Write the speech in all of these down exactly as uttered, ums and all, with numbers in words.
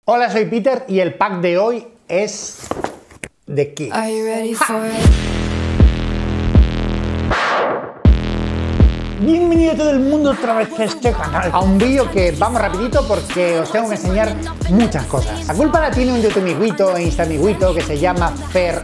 Hola, soy Peter y el pack de hoy es de Kiehl's. Bienvenido a todo el mundo otra vez a este canal, a un vídeo que vamos rapidito porque os tengo que enseñar muchas cosas. La culpa la tiene un YouTube amiguito e Insta amiguito que se llama Fer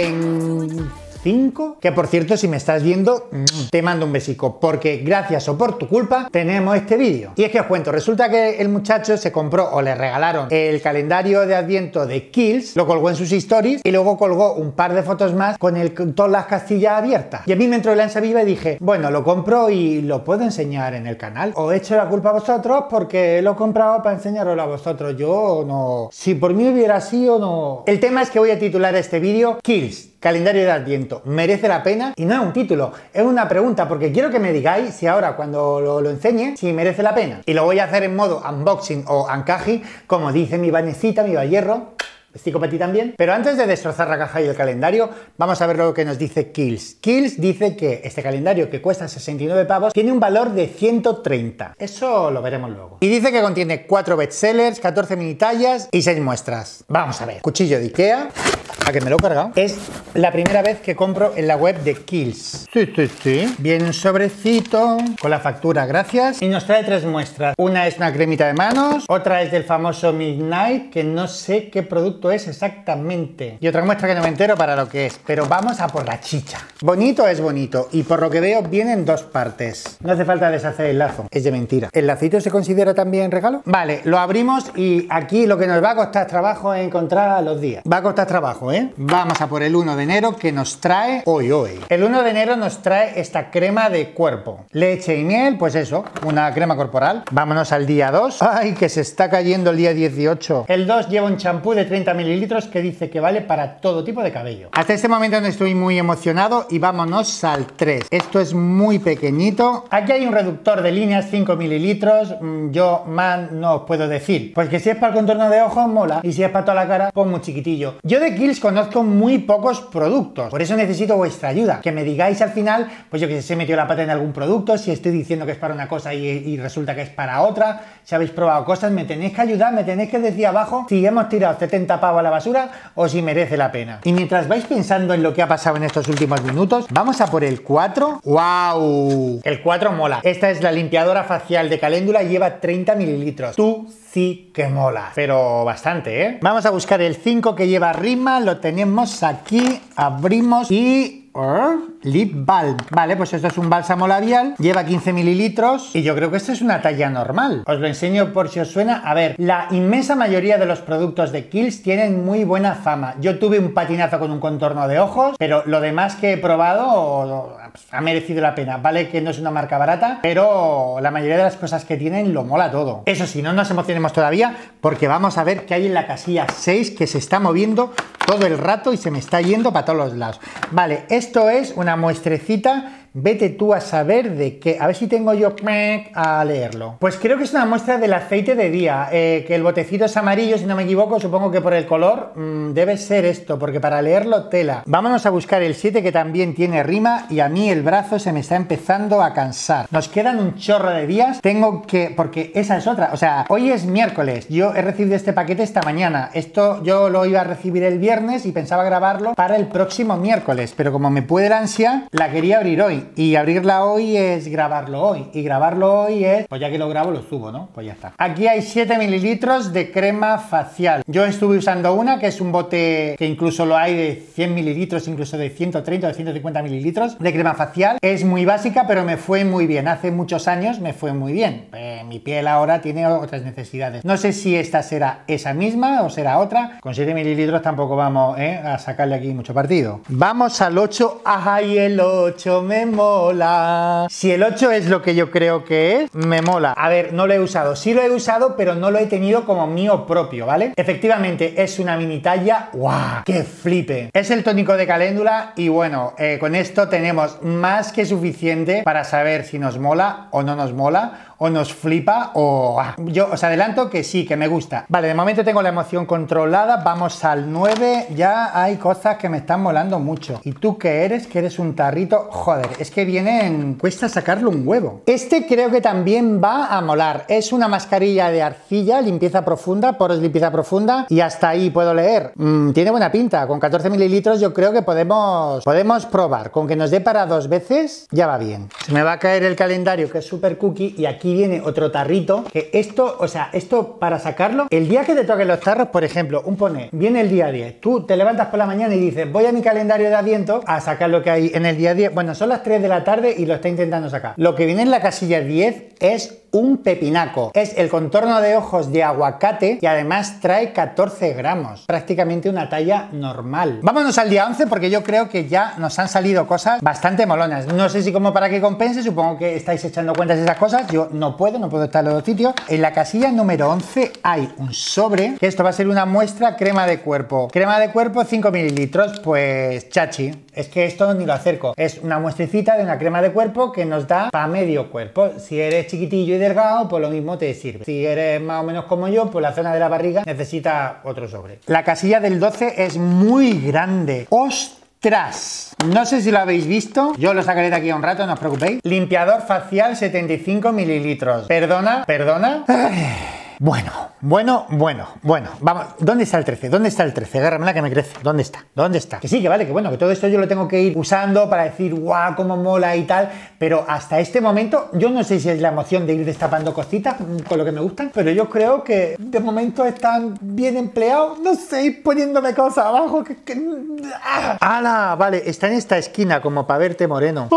Allen cinco, que por cierto, si me estás viendo, te mando un besico, porque gracias o por tu culpa tenemos este vídeo. Y es que os cuento, resulta que el muchacho se compró o le regalaron el calendario de Adviento de Kiehl's, lo colgó en sus stories y luego colgó un par de fotos más con, el, con todas las castillas abiertas. Y a mí me entró la ansia viva y dije, bueno, lo compro y lo puedo enseñar en el canal. Os echo la culpa a vosotros porque lo he comprado para enseñaroslo a vosotros. Yo no... Si por mí hubiera sido, no... El tema es que voy a titular este vídeo Kiehl's calendario de Adviento, ¿merece la pena? Y no es un título, es una pregunta, porque quiero que me digáis si ahora cuando lo, lo enseñe, si merece la pena. Y lo voy a hacer en modo unboxing o uncaji, como dice mi Vanesita, mi Vallerro. Besico para ti también. Pero antes de destrozar la caja y el calendario, vamos a ver lo que nos dice Kiehl's. Kiehl's dice que este calendario, que cuesta sesenta y nueve pavos, tiene un valor de ciento treinta. Eso lo veremos luego. Y dice que contiene cuatro bestsellers, catorce mini tallas y seis muestras. Vamos a ver. Cuchillo de Ikea, a que me lo he cargado. Es la primera vez que compro en la web de Kiehl's. Sí, sí, sí. Viene un sobrecito con la factura, gracias. Y nos trae tres muestras. Una es una cremita de manos, otra es del famoso Midnight, que no sé qué producto es exactamente, y otra muestra que no me entero para lo que es, pero vamos a por la chicha. Bonito es bonito y por lo que veo viene en dos partes. No hace falta deshacer el lazo, es de mentira. ¿El lacito se considera también regalo? Vale, lo abrimos y aquí lo que nos va a costar trabajo es encontrar los días. Va a costar trabajo, ¿eh? Vamos a por el uno de enero que nos trae hoy, hoy. El uno de enero nos trae esta crema de cuerpo, leche y miel, pues eso, una crema corporal. Vámonos al día dos. Ay, que se está cayendo el día dieciocho. El dos lleva un champú de treinta mililitros que dice que vale para todo tipo de cabello. Hasta este momento no estoy muy emocionado y vámonos al tres. Esto es muy pequeñito. Aquí hay un reductor de líneas, cinco mililitros. Yo más no os puedo decir. Pues que si es para el contorno de ojos, mola. Y si es para toda la cara, pues muy chiquitillo. Yo de Kiehl's conozco muy pocos productos. Por eso necesito vuestra ayuda. Que me digáis al final, pues yo que sé, si he metido la pata en algún producto, si estoy diciendo que es para una cosa y, y resulta que es para otra. Si habéis probado cosas, me tenéis que ayudar, me tenéis que decir abajo si hemos tirado setenta pavos a la basura o si merece la pena. Y mientras vais pensando en lo que ha pasado en estos últimos minutos, vamos a por el cuatro. ¡Wow! El cuatro mola. Esta es la limpiadora facial de caléndula y lleva treinta mililitros. Tú sí que mola, pero bastante, ¿eh? Vamos a buscar el cinco que lleva rima, lo tenemos aquí, abrimos y... Lip Balm. Vale, pues esto es un bálsamo labial, lleva quince mililitros y yo creo que esto es una talla normal. Os lo enseño por si os suena. A ver, la inmensa mayoría de los productos de Kiehl's tienen muy buena fama. Yo tuve un patinazo con un contorno de ojos, pero lo demás que he probado ha merecido la pena. Vale que no es una marca barata, pero la mayoría de las cosas que tienen lo mola todo. Eso sí, no nos emocionemos todavía porque vamos a ver qué hay en la casilla seis que se está moviendo todo el rato y se me está yendo para todos los lados. Vale, esto es una muestrecita. Vete tú a saber de qué. A ver si tengo yo a leerlo. Pues creo que es una muestra del aceite de día, eh, que el botecito es amarillo, si no me equivoco. Supongo que por el color mmm, debe ser esto, porque para leerlo tela. Vámonos a buscar el siete que también tiene rima y a mí el brazo se me está empezando a cansar. Nos quedan un chorro de días. Tengo que... porque esa es otra. O sea, hoy es miércoles. Yo he recibido este paquete esta mañana. Esto yo lo iba a recibir el viernes y pensaba grabarlo para el próximo miércoles. Pero como me puede la ansia, la quería abrir hoy. Y abrirla hoy es grabarlo hoy. Y grabarlo hoy es... pues ya que lo grabo lo subo, ¿no? Pues ya está. Aquí hay siete mililitros de crema facial. Yo estuve usando una que es un bote que incluso lo hay de cien mililitros, incluso de ciento treinta o de ciento cincuenta mililitros de crema facial. Es muy básica, pero me fue muy bien. Hace muchos años me fue muy bien. Eh, mi piel ahora tiene otras necesidades. No sé si esta será esa misma o será otra. Con siete mililitros tampoco vamos eh, a sacarle aquí mucho partido. Vamos al ocho. ¡Ay, el ocho me mola! Si el ocho es lo que yo creo que es, me mola. A ver, no lo he usado. Sí lo he usado, pero no lo he tenido como mío propio, ¿vale? Efectivamente, es una mini talla. ¡Guau! ¡Qué flipe! Es el tónico de caléndula y bueno, eh, con esto tenemos más que suficiente para saber si nos mola o no nos mola, o nos flipa o... Ah, yo os adelanto que sí, que me gusta. Vale, de momento tengo la emoción controlada. Vamos al nueve. Ya hay cosas que me están molando mucho. ¿Y tú qué eres? Que eres un tarrito. Joder, es que vienen... Cuesta sacarle un huevo. Este creo que también va a molar. Es una mascarilla de arcilla, limpieza profunda, poros limpieza profunda. Y hasta ahí puedo leer. Mm, tiene buena pinta. Con catorce mililitros yo creo que podemos, podemos probar. Con que nos dé para dos veces, ya va bien. Se me va a caer el calendario, que es super cookie. Y aquí viene otro tarrito. Que esto, o sea, esto para sacarlo, el día que te toquen los tarros, por ejemplo, un pone, viene el día diez. Tú te levantas por la mañana y dices, voy a mi calendario de Adviento a sacar lo que hay en el día diez. Bueno, son las tres de la tarde y lo está intentando sacar. Lo que viene en la casilla diez es un pepinaco. Es el contorno de ojos de aguacate y además trae catorce gramos. Prácticamente una talla normal. Vámonos al día once porque yo creo que ya nos han salido cosas bastante molonas. No sé si como para que compense, supongo que estáis echando cuentas de esas cosas. Yo no puedo, no puedo estar en los dos sitios. En la casilla número once hay un sobre, que esto va a ser una muestra crema de cuerpo. Crema de cuerpo cinco mililitros, pues chachi. Es que esto ni lo acerco. Es una muestrecita de una crema de cuerpo que nos da para medio cuerpo. Si eres chiquitillo y delgado, pues lo mismo te sirve. Si eres más o menos como yo, pues la zona de la barriga necesita otro sobre. La casilla del doce es muy grande. ¡Ostras! No sé si lo habéis visto, yo lo sacaré de aquí a un rato, no os preocupéis. Limpiador facial setenta y cinco mililitros. Perdona, perdona. Ay. Bueno, bueno, bueno, bueno, vamos, ¿dónde está el trece? ¿Dónde está el trece? Agárramela que me crece. ¿Dónde está? ¿Dónde está? Que sí, que vale, que bueno, que todo esto yo lo tengo que ir usando para decir, guau, cómo mola y tal, pero hasta este momento, yo no sé si es la emoción de ir destapando cositas con lo que me gustan, pero yo creo que de momento están bien empleados, no sé, ir poniéndome cosas abajo, que... que ¡ah! ¡Hala! Vale, está en esta esquina como para verte moreno.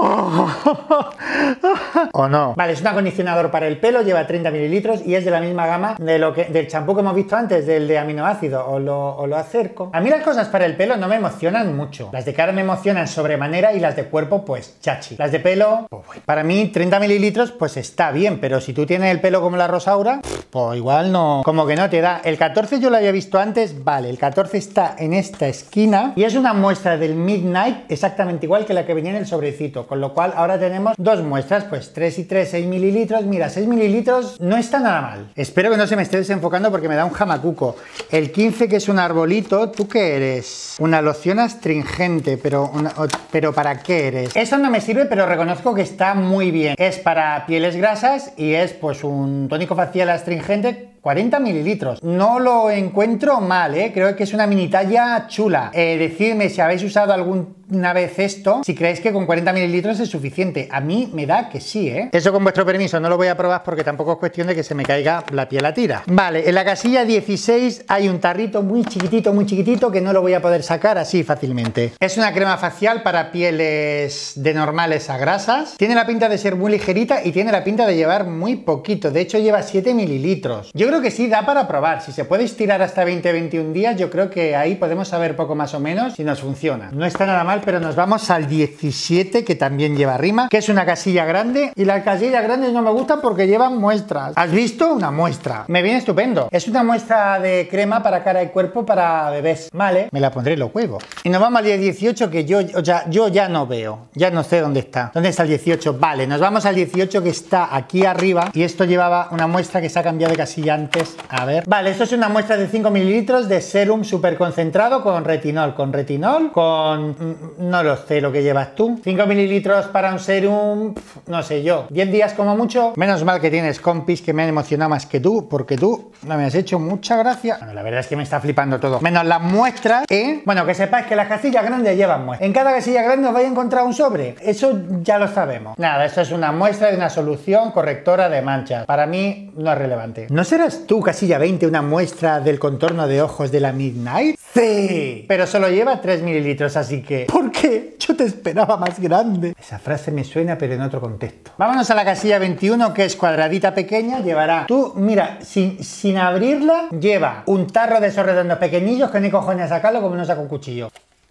¿O no? Vale, es un acondicionador para el pelo, lleva treinta mililitros y es de la misma gama de lo que, del champú que hemos visto antes, del de aminoácidos. Os lo, os lo acerco. A mí las cosas para el pelo no me emocionan mucho. Las de cara me emocionan sobremanera y las de cuerpo, pues chachi. Las de pelo, pues, para mí treinta mililitros, pues está bien, pero si tú tienes el pelo como la Rosaura, pues igual no, como que no te da. El catorce yo lo había visto antes, vale, el catorce está en esta esquina y es una muestra del Midnight exactamente igual que la que venía en el sobrecito, con lo cual ahora tenemos dos muestras, pues tres y tres, seis mililitros. Mira, seis mililitros no está nada mal. Espero que no se me esté desenfocando porque me da un jamacuco. El quince, que es un arbolito, ¿tú qué eres? Una loción astringente, pero, una, pero ¿para qué eres? Eso no me sirve, pero reconozco que está muy bien. Es para pieles grasas y es pues un tónico facial astringente, cuarenta mililitros. No lo encuentro mal, ¿eh? Creo que es una mini talla chula. Eh, decidme si habéis usado alguna vez esto, si creéis que con cuarenta mililitros es suficiente. A mí me da que sí, ¿eh? Eso con vuestro permiso, no lo voy a probar porque tampoco es cuestión de que se me caiga la piel a tira. Vale, en la casilla dieciséis hay un tarrito muy chiquitito, muy chiquitito que no lo voy a poder sacar así fácilmente. Es una crema facial para pieles de normales a grasas. Tiene la pinta de ser muy ligerita y tiene la pinta de llevar muy poquito. De hecho, lleva siete mililitros. Yo creo que sí da para probar. Si se puede estirar hasta veinte a veintiún días, yo creo que ahí podemos saber poco más o menos si nos funciona. No está nada mal, pero nos vamos al diecisiete, que también lleva rima, que es una casilla grande. Y las casillas grandes no me gustan porque llevan muestras. ¿Has visto? Una muestra. Me viene estupendo. Es una muestra de crema para cara y cuerpo para bebés. Vale, me la pondré en los huevos. Y nos vamos al día dieciocho, que yo, o sea, yo ya no veo. Ya no sé dónde está. ¿Dónde está el dieciocho? Vale, nos vamos al dieciocho, que está aquí arriba. Y esto llevaba una muestra que se ha cambiado de casilla antes. A ver. Vale, esto es una muestra de cinco mililitros de serum súper concentrado con retinol. Con retinol, con... no lo sé lo que llevas tú. cinco mililitros para un serum, no sé yo. diez días como mucho. Menos mal que tienes compis que me han emocionado más que tú, porque tú no me has hecho mucha gracia. Bueno, la verdad es que me está flipando todo. Menos las muestras, ¿eh? Bueno, que sepáis que las casillas grandes llevan muestras. En cada casilla grande os vais a encontrar un sobre. Eso ya lo sabemos. Nada, esto es una muestra de una solución correctora de manchas. Para mí no es relevante. ¿No serás tú, casilla veinte, una muestra del contorno de ojos de la Midnight? Sí, pero solo lleva tres mililitros, así que... ¿por qué? Yo te esperaba más grande. Esa frase me suena, pero en otro contexto. Vámonos a la casilla veintiuno, que es cuadradita pequeña. Llevará... Tú, mira, sin, sin abrirla, lleva un tarro de esos redondos pequeñillos que ni cojones sacarlo como no saca un cuchillo.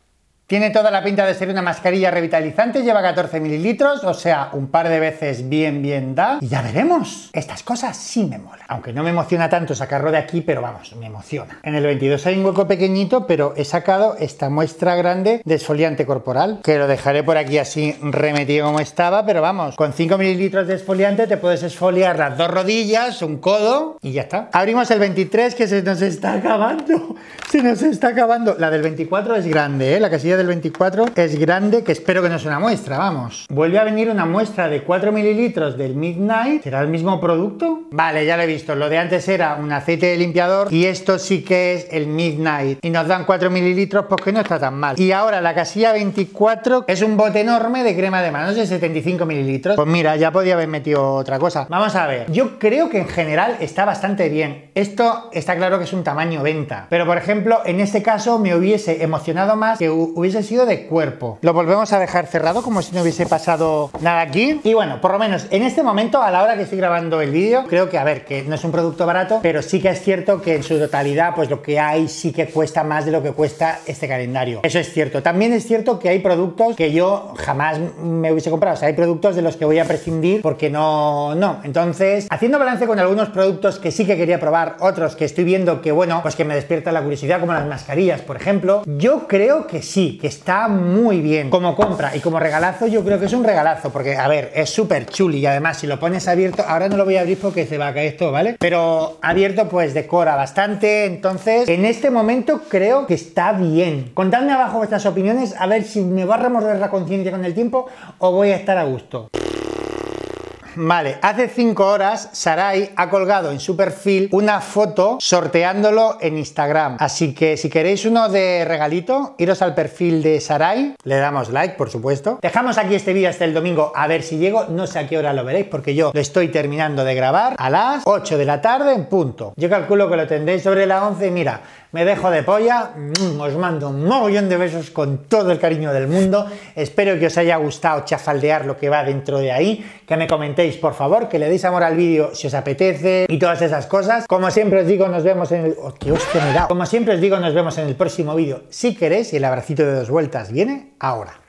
Tiene toda la pinta de ser una mascarilla revitalizante, lleva catorce mililitros, o sea, un par de veces bien, bien da. Y ya veremos. Estas cosas sí me molan. Aunque no me emociona tanto sacarlo de aquí, pero vamos, me emociona. En el veintidós hay un hueco pequeñito, pero he sacado esta muestra grande de esfoliante corporal, que lo dejaré por aquí así remetido como estaba, pero vamos, con cinco mililitros de esfoliante te puedes esfoliar las dos rodillas, un codo y ya está. Abrimos el veintitrés, que se nos está acabando. Se nos está acabando. La del veinticuatro es grande, ¿eh? La casilla del veinticuatro es grande, que espero que no sea una muestra, vamos. Vuelve a venir una muestra de cuatro mililitros del Midnight. ¿Será el mismo producto? Vale, ya lo he visto. Lo de antes era un aceite de limpiador y esto sí que es el Midnight. Y nos dan cuatro mililitros, pues que no está tan mal. Y ahora la casilla veinticuatro es un bote enorme de crema de manos de setenta y cinco mililitros. Pues mira, ya podía haber metido otra cosa. Vamos a ver. Yo creo que en general está bastante bien. Esto está claro que es un tamaño venta. Pero por ejemplo, en este caso me hubiese emocionado más que hubiese sido de cuerpo. Lo volvemos a dejar cerrado como si no hubiese pasado nada aquí. Y bueno, por lo menos en este momento, a la hora que estoy grabando el vídeo, creo que, a ver, que no es un producto barato, pero sí que es cierto que en su totalidad, pues lo que hay sí que cuesta más de lo que cuesta este calendario. Eso es cierto. También es cierto que hay productos que yo jamás me hubiese comprado. O sea, hay productos de los que voy a prescindir porque no, no. Entonces, haciendo balance con algunos productos que sí que quería probar, otros que estoy viendo que, bueno, pues que me despierta la curiosidad, como las mascarillas, por ejemplo, yo creo que sí, que está muy bien. Como compra y como regalazo, yo creo que es un regalazo, porque, a ver, es súper chuli y además si lo pones abierto, ahora no lo voy a abrir porque se va a caer esto, ¿vale? Pero abierto pues decora bastante, entonces en este momento creo que está bien. Contadme abajo vuestras opiniones, a ver si me va a remorder la conciencia con el tiempo o voy a estar a gusto. Vale, hace cinco horas Sarai ha colgado en su perfil una foto sorteándolo en Instagram. Así que si queréis uno de regalito, iros al perfil de Sarai, le damos like, por supuesto. Dejamos aquí este vídeo hasta el domingo a ver si llego. No sé a qué hora lo veréis porque yo lo estoy terminando de grabar a las ocho de la tarde en punto. Yo calculo que lo tendréis sobre las once y mira, me dejo de polla, os mando un mogollón de besos con todo el cariño del mundo. Espero que os haya gustado chafaldear lo que va dentro de ahí, que me comentéis por favor, que le deis amor al vídeo si os apetece y todas esas cosas. Como siempre os digo, nos vemos en el... Oh, ¡qué hostia me he dado! Como siempre os digo, nos vemos en el próximo vídeo si queréis y el abracito de dos vueltas viene ahora.